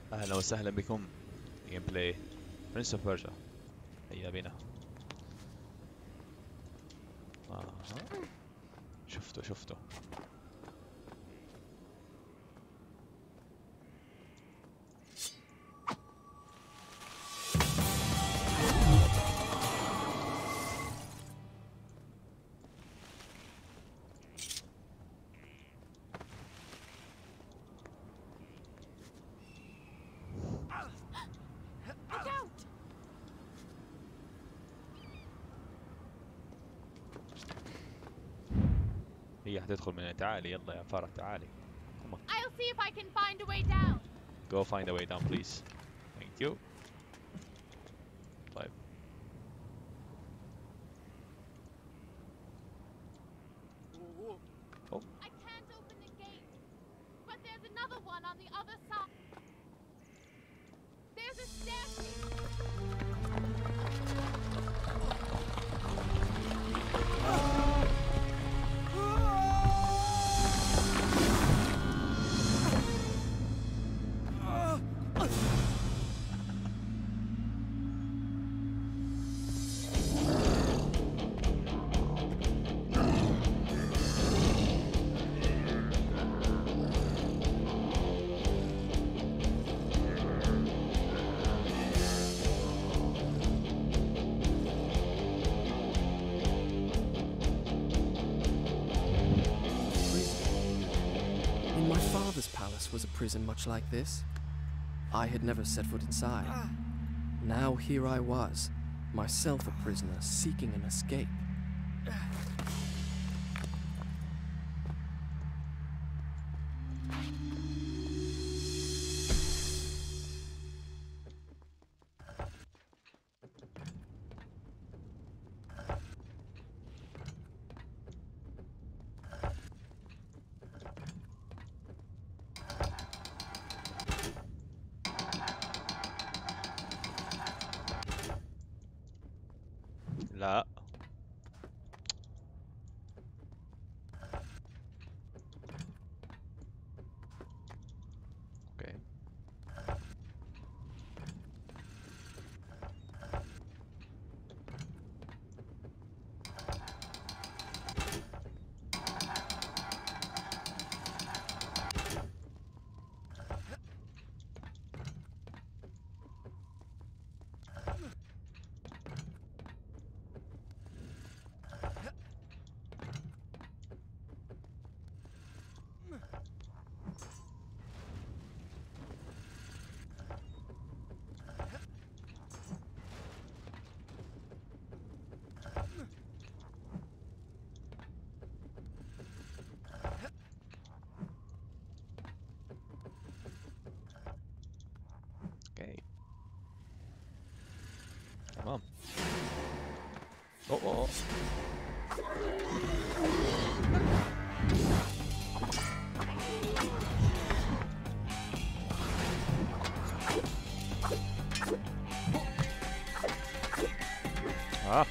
أهلا وسهلا بكم. جيم بلاي برنس اوف بيرجا. هيا بنا. آه. شفته. هي حتدخل من تعالي، يلا يا فرح تعالي. Come on. I'll see if I can find a way down. Go find a way down please. Thank you. طيب. Oh. I can't open the gate, but there's another one on the other side. There's a staircase. In my father's palace was a prison much like this. I had never set foot inside. Now here I was, myself a prisoner, seeking an escape. لا. اوكي. اوكي. تمام. اوه. اه.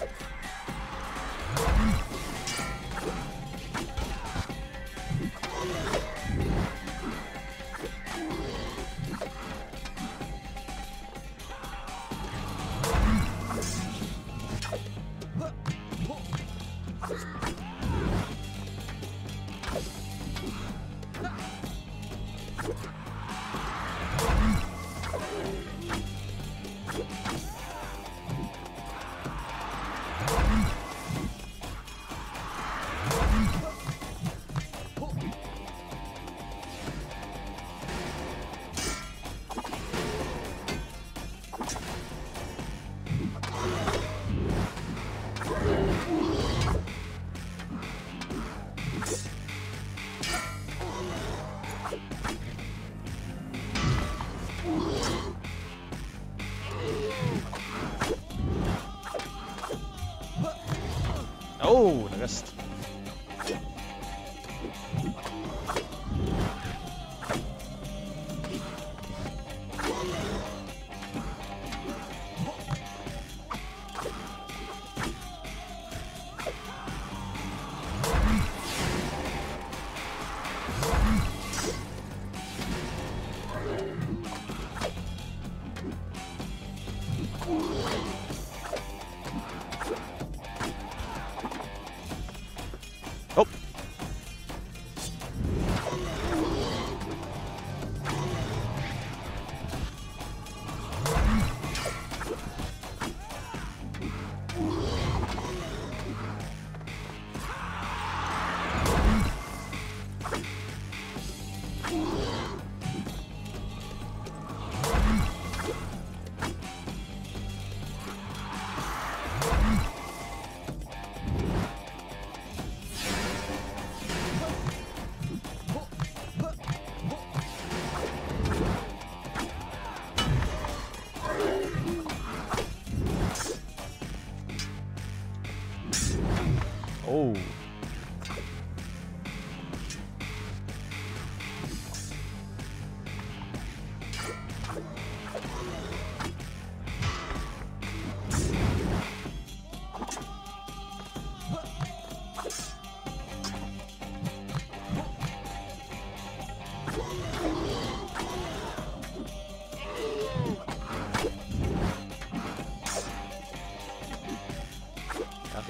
اوه نقصت.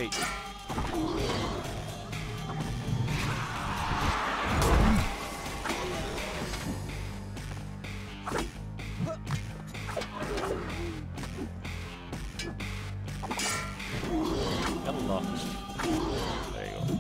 اخي. يلا ايوه.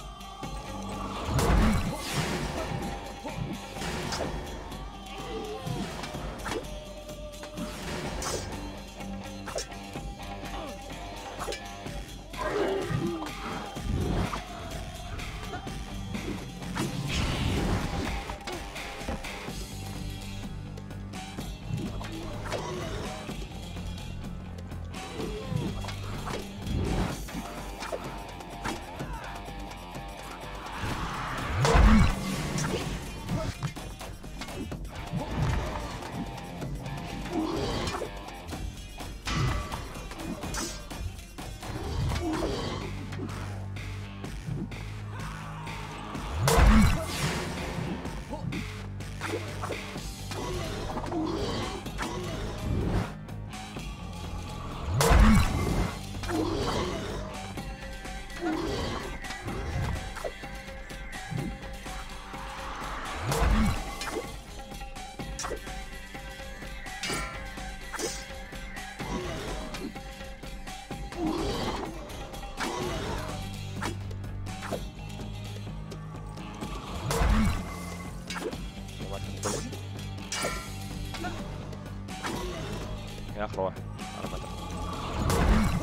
يا اخر واحد على ما أدري.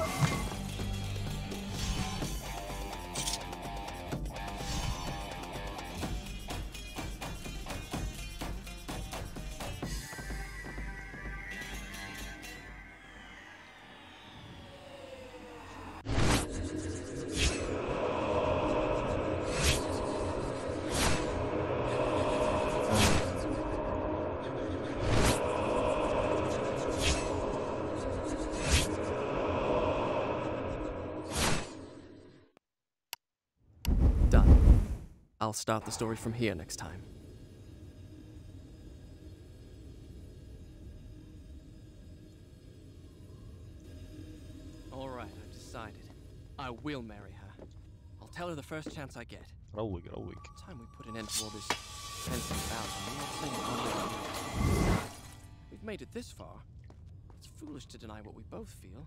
Done. I'll start the story from here next time. All right, I've decided. I will marry her. I'll tell her the first chance I get. روق روق. Time we put an end to all this fencing about. I'm not saying it one way or another. We've made it this far. It's foolish to deny what we both feel.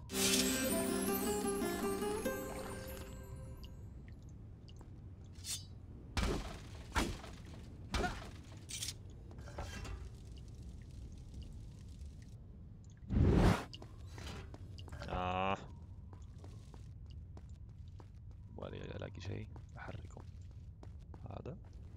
بالي الاقي شيء احركه. هذا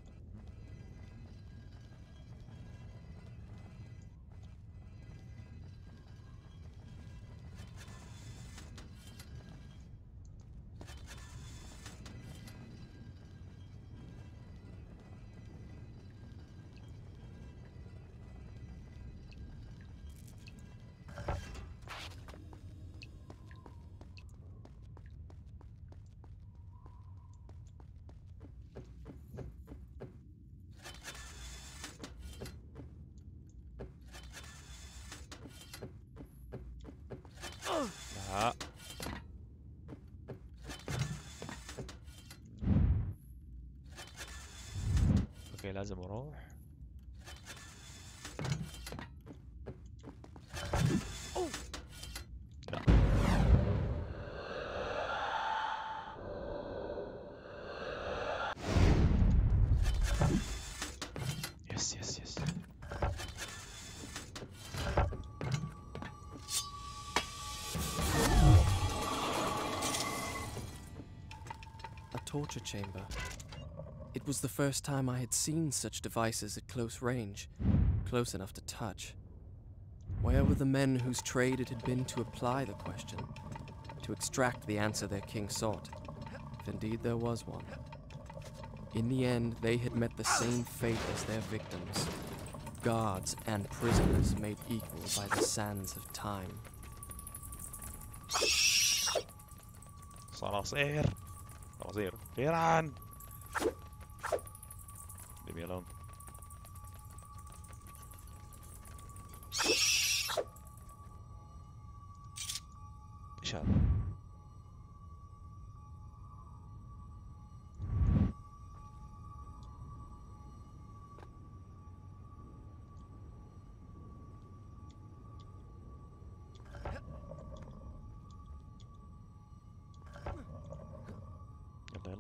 لا. اوكي لازم اروح. لا. يس يس يس. Torture chamber. It was the first time I had seen such devices at close range, close enough to touch. Where were the men whose trade it had been to apply the question, to extract the answer their king sought, if indeed there was one? In the end, they had met the same fate as their victims, guards and prisoners made equal by the sands of time. صراصير صراصير فيران. Leave me alone. ايش هذا؟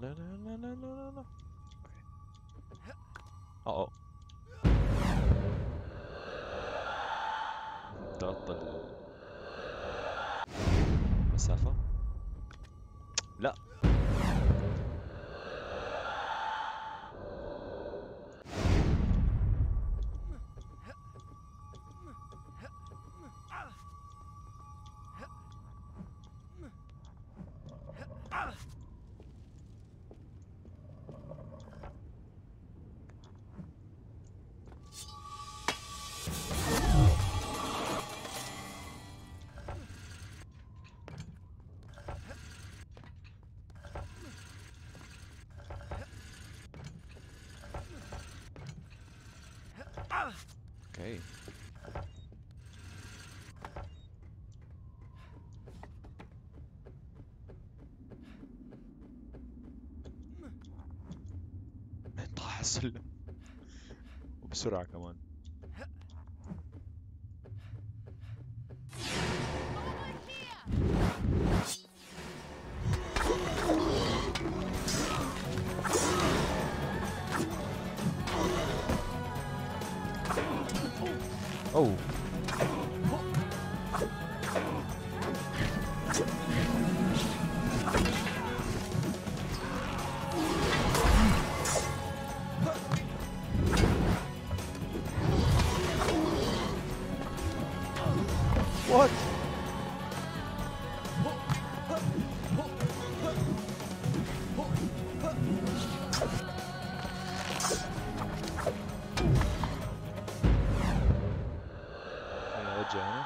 لا لا لا لا لا لا. اوه تغطى المسافة. لا اوكي. طاح السلم وبسرعة كمان. اوه وات. هنا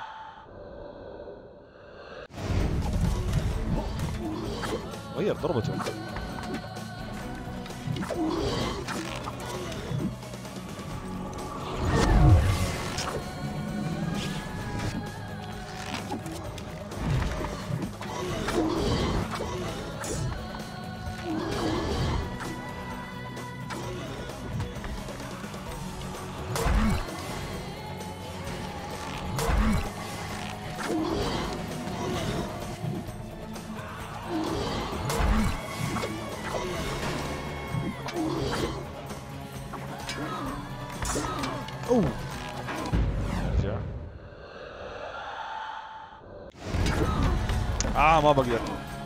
غير ضربته. اوه ارجع. ما بقدر.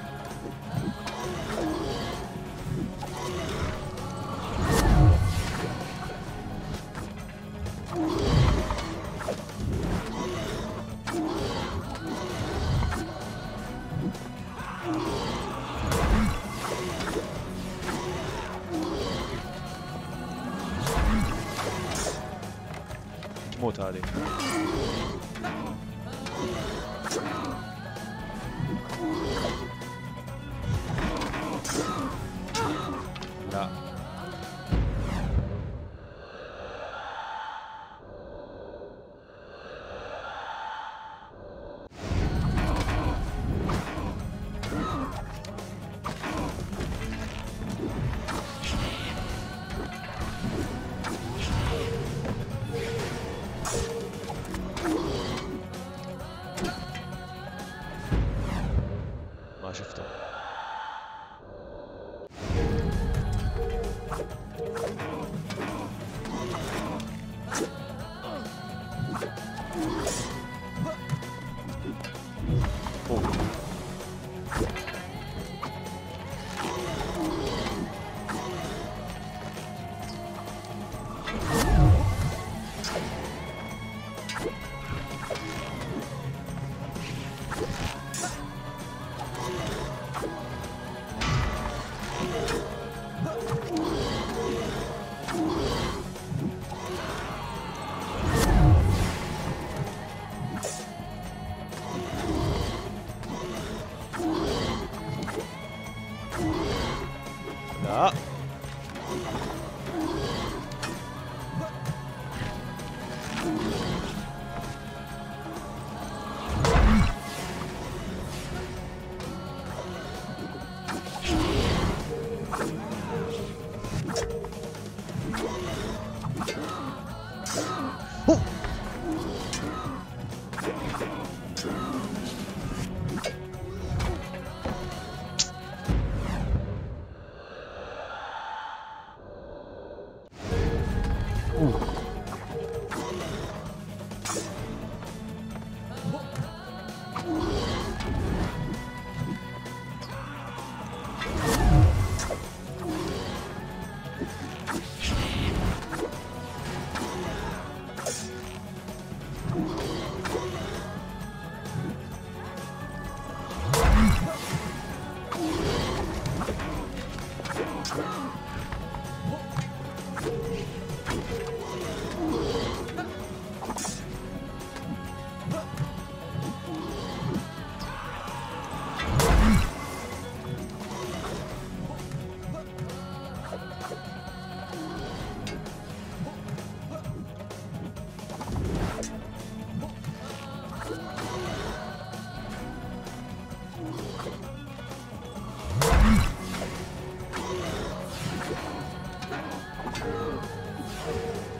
تموت هذه. لا ما شفته.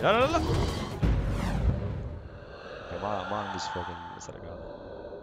لا لا لا لا. ما انقز فوق الازرق هذا.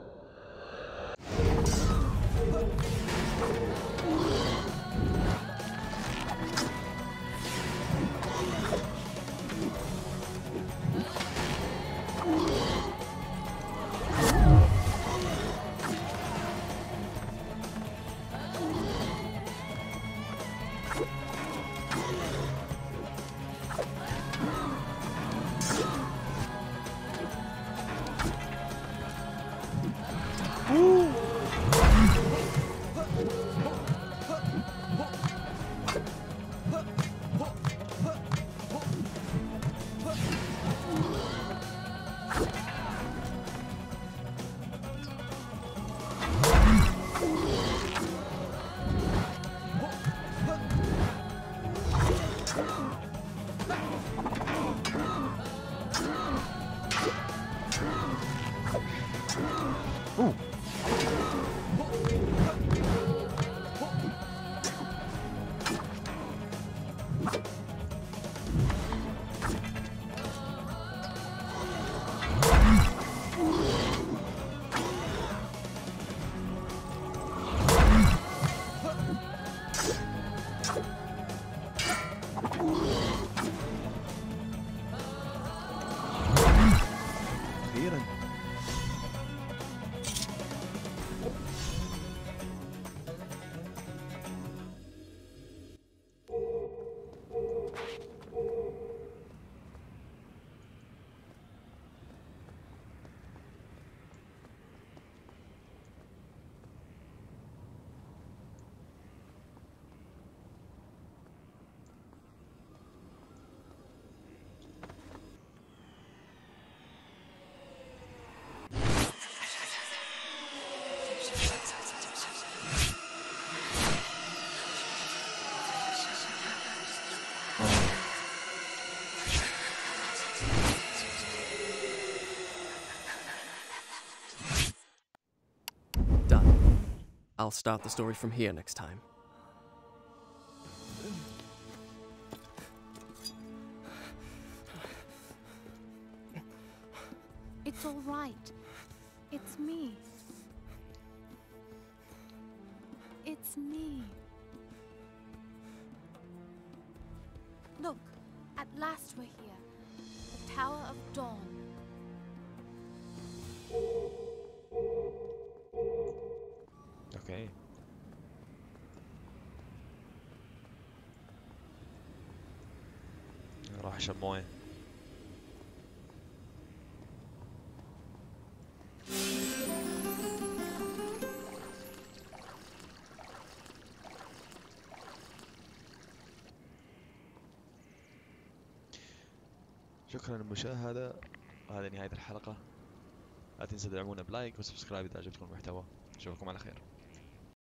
أخيراً. Done. I'll start the story from here next time. It's all right. It's me. It's me. Look, at last we're here. The Tower of Dawn. اوكي. راح اشرب مويه. شكرا للمشاهدة، وهذه نهاية الحلقة. لا تنسوا تدعمونا بلايك وسبسكرايب إذا عجبكم المحتوى. أشوفكم على خير.